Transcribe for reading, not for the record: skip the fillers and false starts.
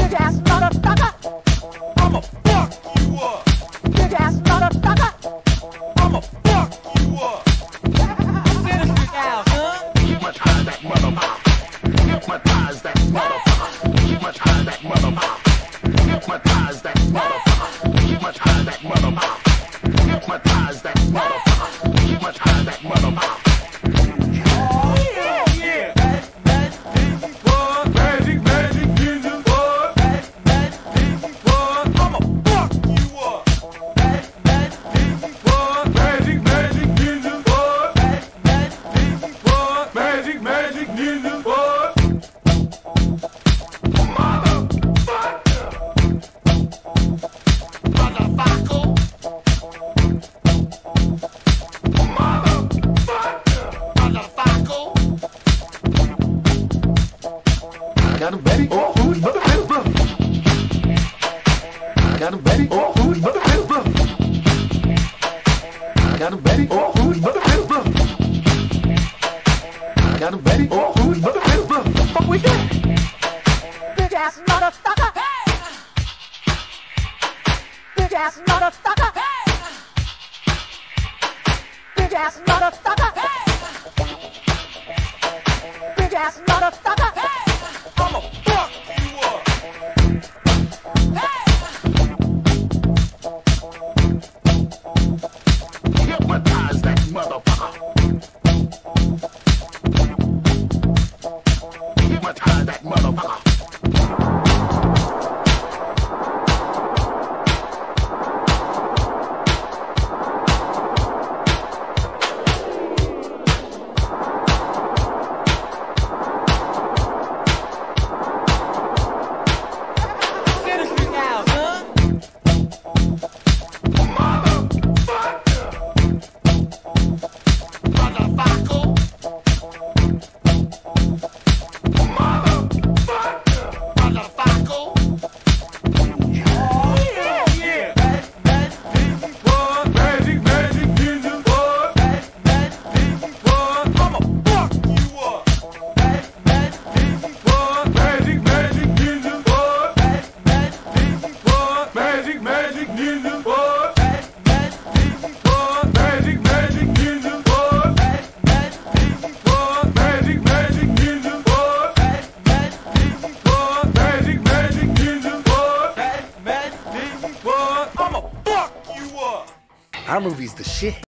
Bitch ass motherfucker. I'ma fuck you up. Bitch ass motherfucker. I'ma fuck you up. Finish out, huh? Hypnotize that motherfucker. Hypnotize that motherfucker. Hypnotize that motherfucker. Hypnotize that motherfucker. Hypnotize that motherfucker. Hypnotize that motherfucker. Hypnotize that motherfucker. I got him ready. Oh, who's mother Christmas? I got him ready. Oh, who's mother Christmas? I got him ready. Oh, who's mother Christmas? I got him ready. Oh, who's mother Christmas? The fuck we got? Bitch ass motherfucker. Bitch ass motherfucker. Bitch ass motherfucker. Bitch ass motherfucker. I'ma fuck you up. Hypnotize that motherfucker. Hypnotize that motherfucker. Our movie's the shit.